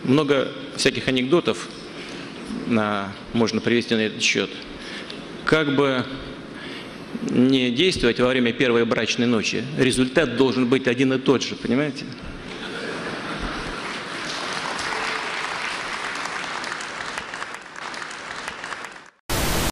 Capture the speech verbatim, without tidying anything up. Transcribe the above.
Много всяких анекдотов на, можно привести на этот счет. Как бы не действовать во время первой брачной ночи, результат должен быть один и тот же, понимаете?